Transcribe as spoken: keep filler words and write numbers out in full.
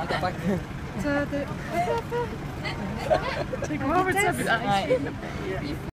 get back. So the... Take them over to